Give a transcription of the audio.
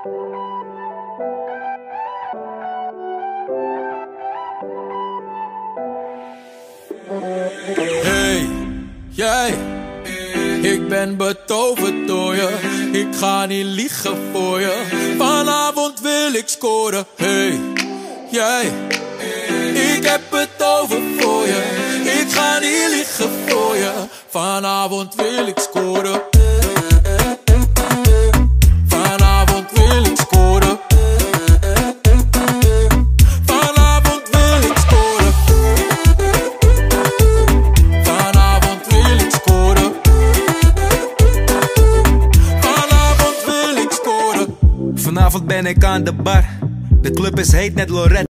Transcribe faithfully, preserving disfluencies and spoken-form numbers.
Hey, jij, ik ben betoverd door je. Ik ga niet liegen voor je. Vanavond wil ik scoren. Hey, jij, ik heb het over voor je. Ik ga niet liegen voor je. Vanavond wil ik scoren. Vanavond wil ik scoren. Vanavond wil ik scoren. Vanavond wil ik scoren. Vanavond wil ik scoren. Vanavond ben ik aan de bar. De club is heet net Lorette.